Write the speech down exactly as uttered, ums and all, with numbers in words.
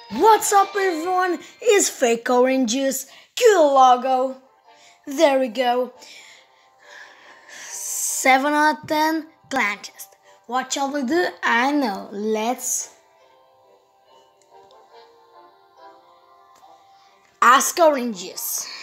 What's up everyone, it's Fake Orange Juice, cue the logo, there we go, seven out of ten clan chest. What shall we do? I know, let's ask Orange Juice.